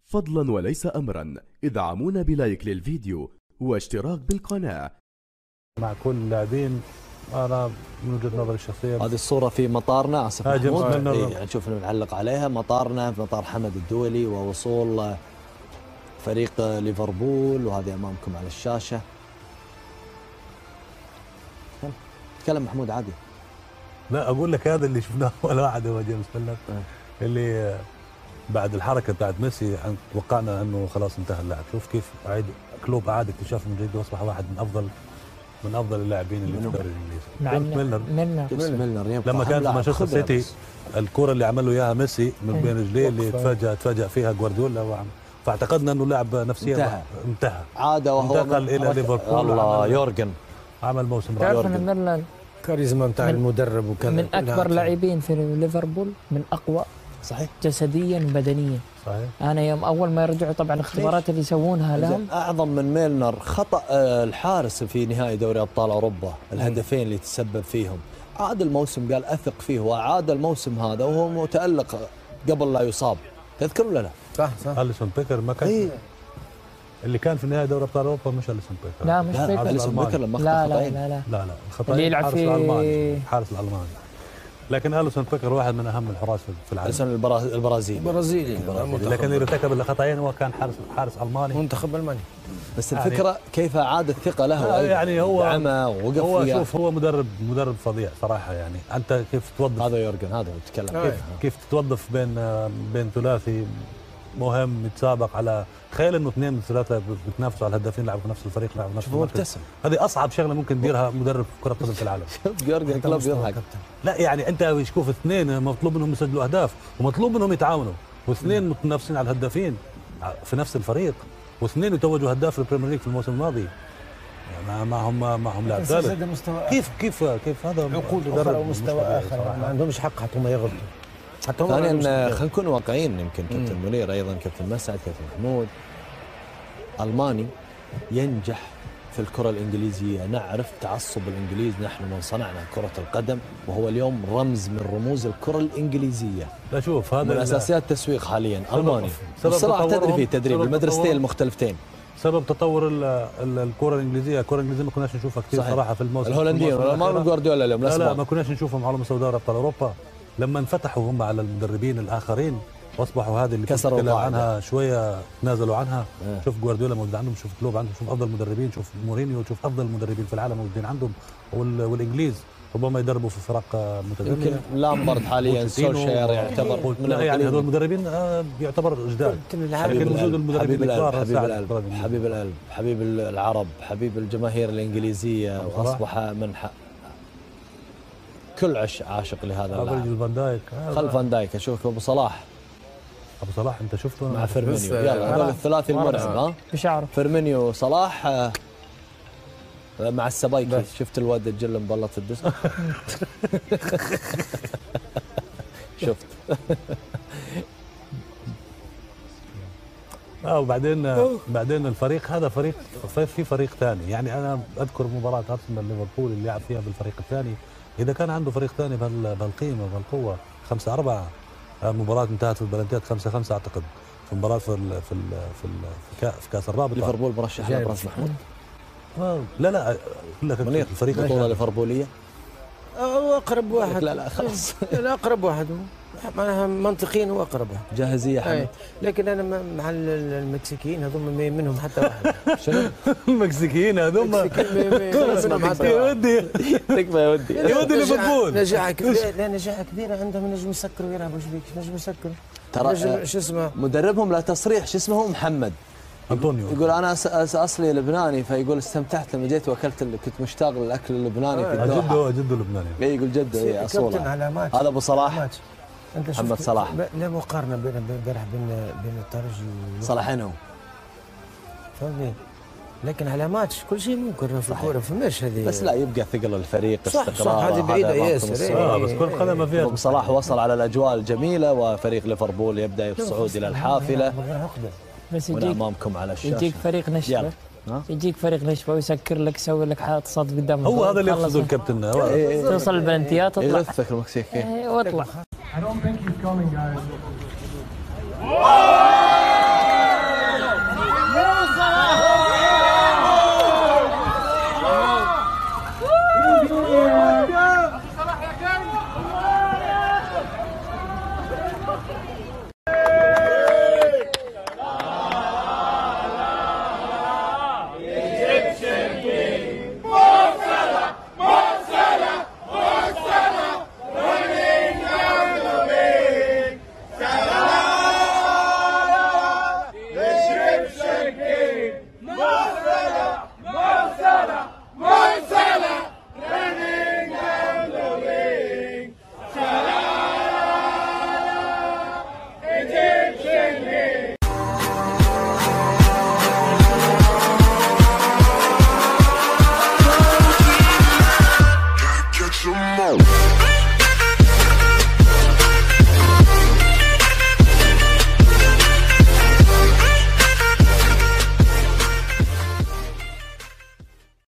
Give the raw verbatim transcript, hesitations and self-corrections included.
فضلا وليس أمرا ادعمونا بلايك للفيديو واشتراك بالقناة. مع كل اللاعبين انا من وجهه نظري الشخصيه. هذه الصوره في مطارنا اسف محمود محمود إيه نشوف نعلق عليها مطارنا في مطار حمد الدولي ووصول فريق ليفربول، وهذه امامكم على الشاشه. تكلم محمود عادي. لا اقول لك هذا اللي شفناه ولا واحد هو جيمس ميلنر اللي بعد الحركه بتاعت ميسي توقعنا انه خلاص انتهى اللاعب. شوف كيف عيد كلوب اعاد اكتشافه من جديد واصبح واحد من افضل من افضل اللاعبين اللي في الدوري الانجليزي. ميلنر ميلنر ميلنر لما كان في مانشستر سيتي الكره اللي عمل له اياها ميسي من بين رجليه اللي تفاجأ تفاجأ فيها جوارديولا وعم فاعتقدنا انه لاعب نفسيا انتهى انتهى عاد وهو انتقل الى ليفربول. الله يورجن عمل موسم رائع. تعرف ان ميلنر كاريزما بتاع المدرب وكذا من اكبر لاعبين في ليفربول، من اقوى صحيح جسديا وبدنيا. صحيح. انا يوم اول ما يرجعوا طبعا الاختبارات اللي يسوونها لهم. اعظم من ميلنر خطا الحارس في نهائي دوري ابطال اوروبا، الهدفين اللي تسبب فيهم. عاد الموسم قال اثق فيه، وعاد الموسم هذا وهو متالق قبل لا يصاب. تذكر ولا لا؟ صح صح. أليسون بيكر ما كان إيه؟ اللي كان في نهائي دوري ابطال اوروبا مش أليسون بيكر. لا مش بيكر. أليسون بيكر لما لا لا لا لا لا لا الخطأين اللي يلعب في الالماني الحارس الالماني. لكن أليسون بيكر واحد من اهم الحراس في العالم. أليسون البرازيلي البرازيلي لكن اللي ارتكب الخطأين هو كان حارس حارس الماني منتخب الماني. بس الفكره يعني كيف عاد الثقه له. يعني هو دعمه ووقف هو وياه. شوف هو مدرب مدرب فظيع صراحه. يعني انت كيف توظف هذا يورجن هذا هو يتكلم كيف كيف تتوظف بين بين ثلاثي مهم يتسابق على تخيل انه اثنين من الثلاثه بتنافسوا على الهدافين لعبوا في نفس الفريق لعبوا في نفس المركز. هذه اصعب شغله ممكن يديرها مدرب كره قدم في العالم. شوف يورجن كلوب يضحك. لا يعني انت شوف اثنين مطلوب منهم يسجلوا اهداف ومطلوب منهم يتعاونوا، واثنين متنافسين على الهدافين في نفس الفريق، واثنين يتوجوا هداف البريمير ليج في الموسم الماضي. ما معهم معهم لاعب ثالث. كيف كيف كيف هذا عقول اخرى ومستوى اخر ما عندهمش حق حتى هم يغلطوا. ثانيا خلينا نكون واقعيين. يمكن كابتن منير ايضا كابتن مسعد كابتن محمود الماني ينجح في الكره الانجليزيه. نعرف تعصب الانجليز، نحن من صنعنا كره القدم وهو اليوم رمز من رموز الكره الانجليزيه. لا شوف هذا من اساسيات التسويق حاليا الماني. الصراحه تدري فيه تدريب المدرستين المختلفتين. سبب تطور الكره الانجليزيه، الكره الانجليزيه ما كناش نشوفها كثير صراحه في الموسم الهولنديين والمان جوارديولا اليوم. لا لا ما كناش نشوفهم على مستوى دوري ابطال اوروبا. لما انفتحوا هم على المدربين الاخرين واصبحوا هذه اللي كسروا عنها شويه تنازلوا عنها. اه. شوف جوارديولا موجود عندهم، شوف كلوب عندهم، شوف افضل مدربين، شوف مورينيو، شوف افضل المدربين في العالم موجودين عندهم. والانجليز ربما يدربوا في فرق متدنيه. يمكن لامبرد حاليا سولشاير يعتبر لا يعني هذول المدربين يعتبر جداد. لكن وجود المدربين الكبار حبيب القلب حبيب القلب حبيب العرب حبيب الجماهير الانجليزيه، واصبح من كل عش عاشق لهذا اللاعب. فان دايك خلف فان دايك اشوف ابو صلاح. ابو صلاح انت شفته مع فيرمينيو. يلا هذول الثلاثي المرعب. ها بشعره فيرمينيو صلاح مع السبايكي. شفت الواد الجل مبلط الدسم. شفت. اه وبعدين بعدين الفريق هذا فريق في فريق ثاني. يعني انا اذكر مباراه ارسنال ليفربول اللي لعب فيها بالفريق الثاني. اذا كان عنده فريق ثاني بهالقيمه وبهالقوه خمسة أربعة، مباراه انتهت في البلنتيات خمسة خمسة اعتقد في مباراه في ال في ال في, ال في كاس الرابطه. ليفربول مرشح لبراس محمود. لا لا لك الفريق بطوله ليفربوليه. هو اقرب واحد. لا لا خلاص. لا اقرب واحد معناها منطقيا هو اقرب واحد. جاهزيه حمد. لكن انا مع المكسيكيين هذول ما منهم حتى واحد. شنو؟ المكسيكيين هذول يودي تكفى يودي يودي ليفربول. نجاح كبير. لا نجاح كبير عندهم نجم يسكروا يلعبوا ايش بيك نجم يسكروا. ترى شو اسمه مدربهم لا تصريح شو اسمه محمد انطونيو يقول انا اصلي لبناني، فيقول استمتعت لما جيت واكلت كنت مشتاق للاكل اللبناني في الدوحه. جده جده لبناني. اي يقول جده اي اصوله. هذا ابو صلاح محمد صلاح. لا مقارنه بين امبارح بين بين الترجي صلاحين هو فهمني. لكن على ماتش كل شيء ممكن في الكوره فماش هذه. بس لا يبقى ثقل الفريق استقرار. صح صح هذه بعيده ياسر. اه بس كره قدم ما فيها. صلاح وصل على الاجواء الجميله وفريق ليفربول يبدا الصعود الى الحافله. بس يجيك امامكم على الشاشه يجيك فريق نشفه يجيك فريق نشفه ويسكر لك يسوي لك حاله تصادف قدام. هو هذا اللي يقصده الكابتن. توصل البلنتيات تطلع يغثك المكسيكي واطلع.